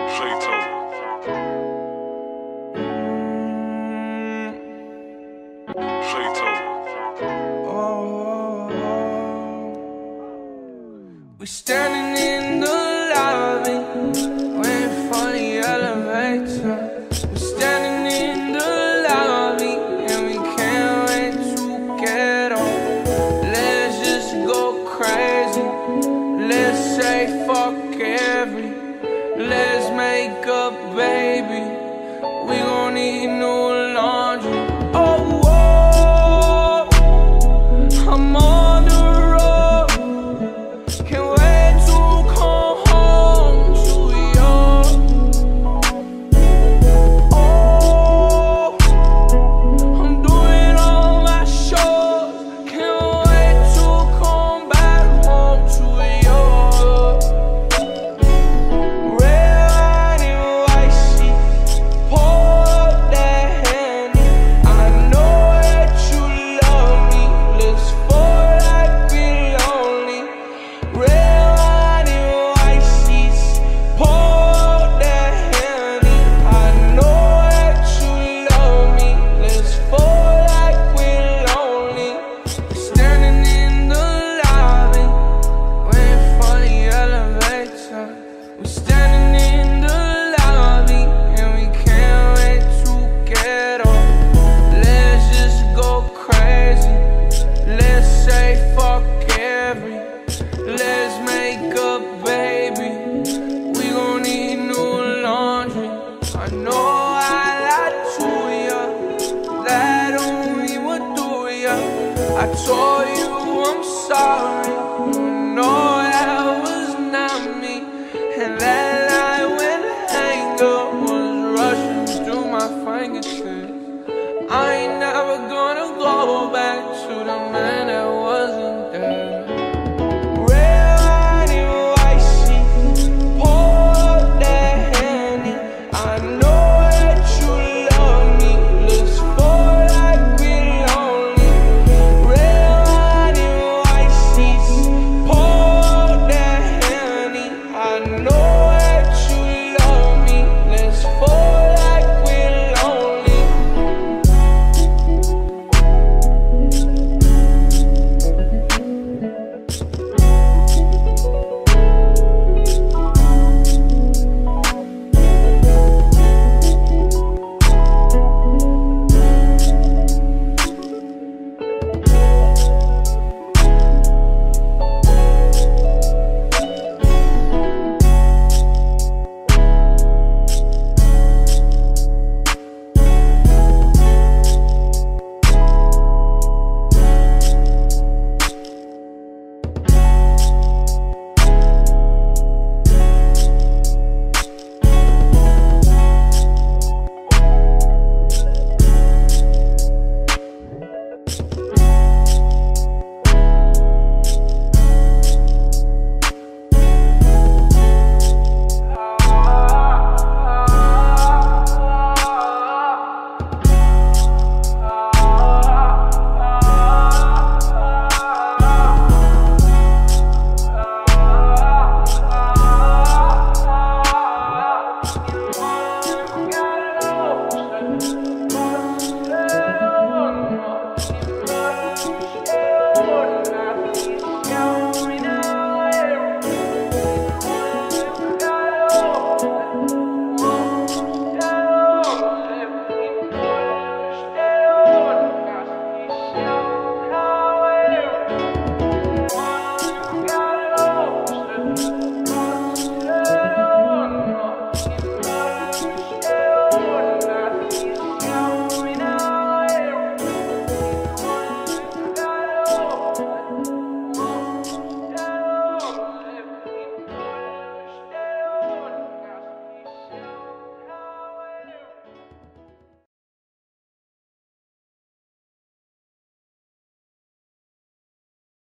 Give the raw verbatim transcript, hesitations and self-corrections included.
We standing in the lobby, waiting for the elevator. We standing in the lobby, and we can't wait to get on. Let's just go crazy. Let's say fuck every. Let's make up, baby. We gon' need new laundry. Oh, oh, I'm on the I told you I'm sorry, you know that was not me. And that night when the anger was rushing through my fingertips, I ain't never gonna go back to the man that wasn't there. No